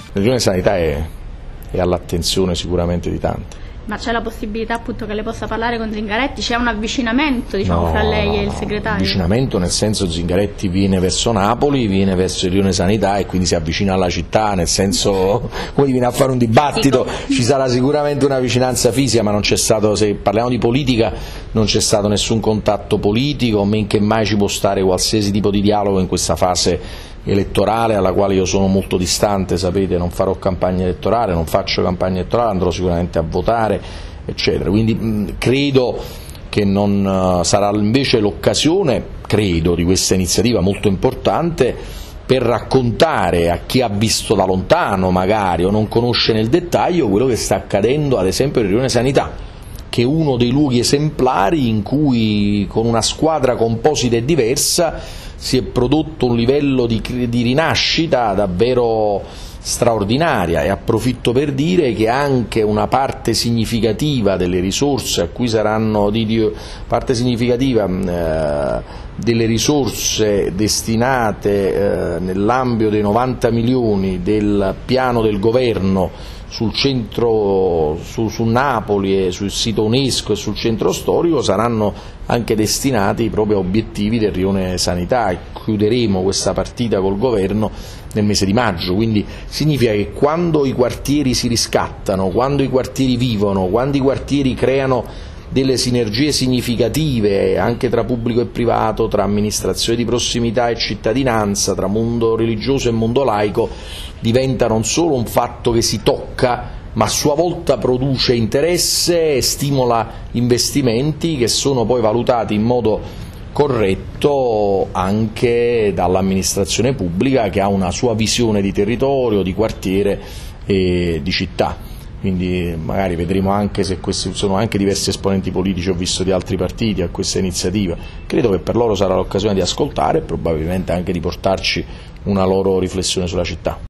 La Rione Sanità è all'attenzione sicuramente di tanti. Ma c'è la possibilità appunto che lei possa parlare con Zingaretti? C'è un avvicinamento, diciamo, No, fra lei e il segretario? Avvicinamento nel senso Zingaretti viene verso Napoli, viene verso il Rione Sanità e quindi si avvicina alla città, nel senso come viene a fare un dibattito, ci sarà sicuramente una vicinanza fisica, ma non c'è stato, se parliamo di politica, non c'è stato nessun contatto politico, men che mai ci può stare qualsiasi tipo di dialogo in questa fase elettorale alla quale io sono molto distante, sapete, non farò campagna elettorale, non faccio campagna elettorale, andrò sicuramente a votare, eccetera. Quindi credo che non sarà invece l'occasione, credo, di questa iniziativa molto importante per raccontare a chi ha visto da lontano magari o non conosce nel dettaglio quello che sta accadendo ad esempio nel Rione Sanità, che è uno dei luoghi esemplari in cui con una squadra composita e diversa si è prodotto un livello di rinascita davvero straordinaria, e approfitto per dire che anche una parte significativa delle risorse a cui saranno delle risorse destinate nell'ambito dei 90 milioni del piano del governo sul centro, su Napoli e sul sito UNESCO e sul centro storico saranno anche destinati proprio a obiettivi del Rione Sanità, e chiuderemo questa partita col governo nel mese di maggio, quindi significa che quando i quartieri si riscattano, quando i quartieri vivono, quando i quartieri creano delle sinergie significative anche tra pubblico e privato, tra amministrazione di prossimità e cittadinanza, tra mondo religioso e mondo laico, diventa non solo un fatto che si tocca, ma a sua volta produce interesse e stimola investimenti che sono poi valutati in modo corretto anche dall'amministrazione pubblica, che ha una sua visione di territorio, di quartiere e di città. Quindi magari vedremo anche se questi sono anche diversi esponenti politici, ho visto di altri partiti, a questa iniziativa. Credo che per loro sarà l'occasione di ascoltare e probabilmente anche di portarci una loro riflessione sulla città.